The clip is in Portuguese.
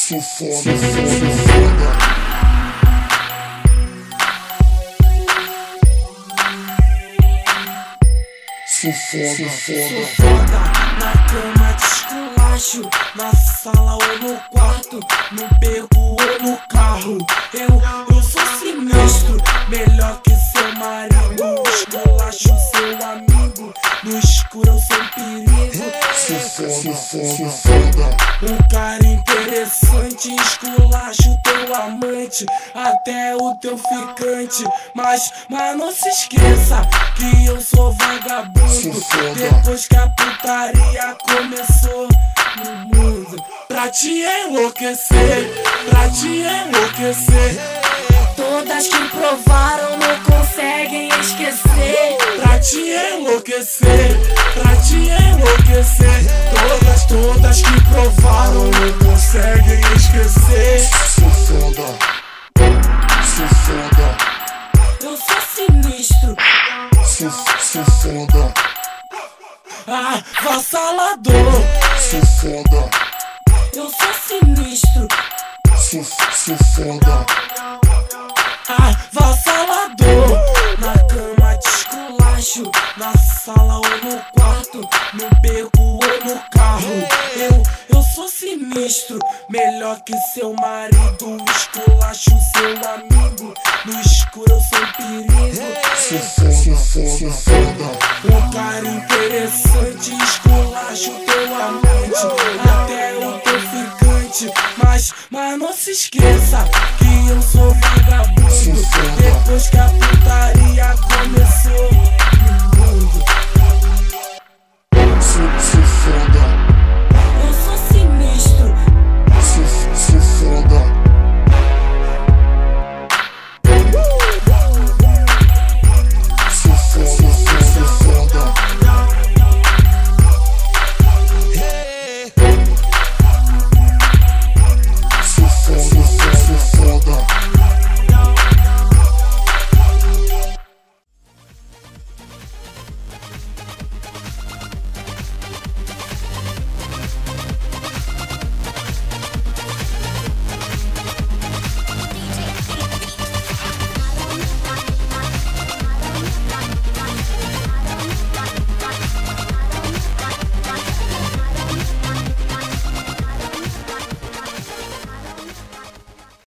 Sou foda, foda. Sou foda, na cama de esculacho, na sala ou no quarto, no beco ou no carro. Eu sou sinistro, melhor que seu marido. Esculacho seu amigo, no escuro eu sou um perigo. Sou foda. Um cara interessante, esculacho teu amante, até o teu ficante. Mas não se esqueça que eu sou vagabundo. Depois que a putaria começou no mundo, pra te enlouquecer, pra te enlouquecer. Todas que provaram não conseguem esquecer. Pra te enlouquecer, pra te enlouquecer. Todas que provaram não conseguem esquecer. Sou foda, sou foda. Eu sou sinistro. Sou foda, Avassalador. sou foda. Eu sou sinistro. Sou foda. Avassalador. Na cama de esculacho, na sala ou no quarto, no beco ou no carro. Eu sou sinistro, melhor que seu marido. Esculacho seu amigo, no escuro eu sou um perigo. Sou foda. Um cara interessante, esculacho teu amante, até o teu ficante. Mas não se esqueça que eu sou vagabundo.